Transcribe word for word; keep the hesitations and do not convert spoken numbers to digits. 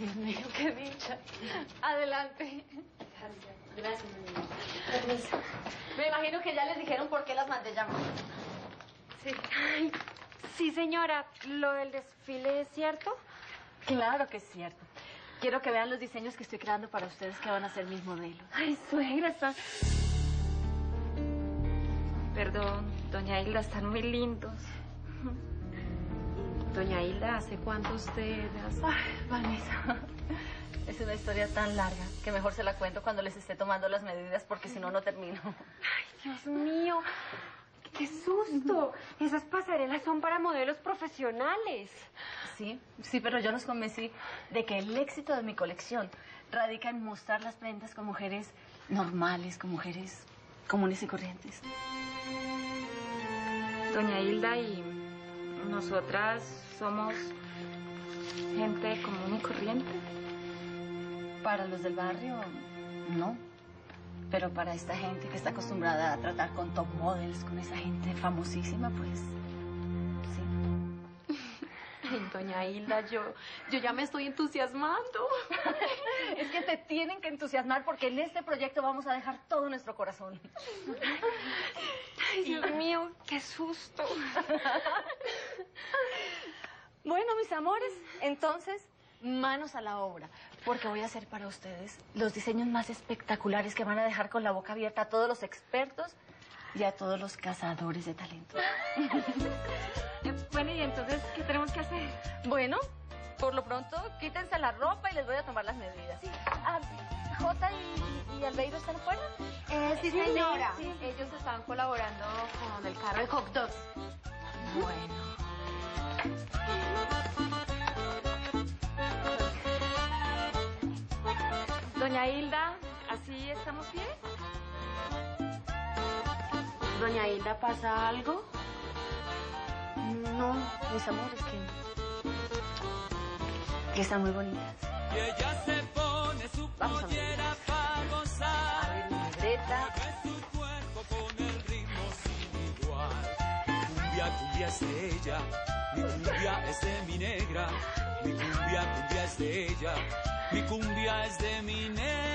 Dios mío, qué dicha. Adelante. Gracias. Gracias, niña. Permiso. Me imagino que ya les dijeron por qué las mandé llamar. Sí. Ay, sí, señora. ¿Lo del desfile es cierto? Claro que es cierto. Quiero que vean los diseños que estoy creando para ustedes que van a ser mis modelos. Ay, suegra, está... Perdón, doña Hilda, están muy lindos. Doña Hilda, ¿hace cuánto usted hace...? Ay, Vanessa, es una historia tan larga que mejor se la cuento cuando les esté tomando las medidas porque si no, no termino. Ay, Dios mío, qué susto. Esas pasarelas son para modelos profesionales. Sí, sí, pero yo los convencí de que el éxito de mi colección radica en mostrar las prendas con mujeres normales, con mujeres comunes y corrientes. Doña Hilda y nosotras somos gente común y corriente. Para los del barrio, no. Pero para esta gente que está acostumbrada a tratar con top models, con esa gente famosísima, pues, sí. Ay, doña Hilda, yo, yo ya me estoy entusiasmando. Es que te tienen que entusiasmar porque en este proyecto vamos a dejar todo nuestro corazón. Ay, Dios mío, qué susto. Bueno, mis amores, entonces, manos a la obra, porque voy a hacer para ustedes los diseños más espectaculares que van a dejar con la boca abierta a todos los expertos y a todos los cazadores de talento. Bueno, ¿y entonces qué tenemos que hacer? Bueno, por lo pronto, quítense la ropa y les voy a tomar las medidas. Sí. Ah, Jota y, y Albeiro están fuera. Eh, sí, señora. Sí, sí. Ellos estaban colaborando con el carro de hot dogs. Bueno. Doña Hilda, ¿así estamos bien? Doña Hilda, ¿pasa algo? No, mis amores, que... que están muy bonitas. Y ella se pone su Vamos a ver. pollera pa' gozar. A ver, mi libreta. Mueve su cuerpo con el ritmo sin igual. Mi cumbia, cumbia es de ella. Mi cumbia es de mi negra. Mi cumbia, cumbia es de ella. Mi cumbia es de mi negra.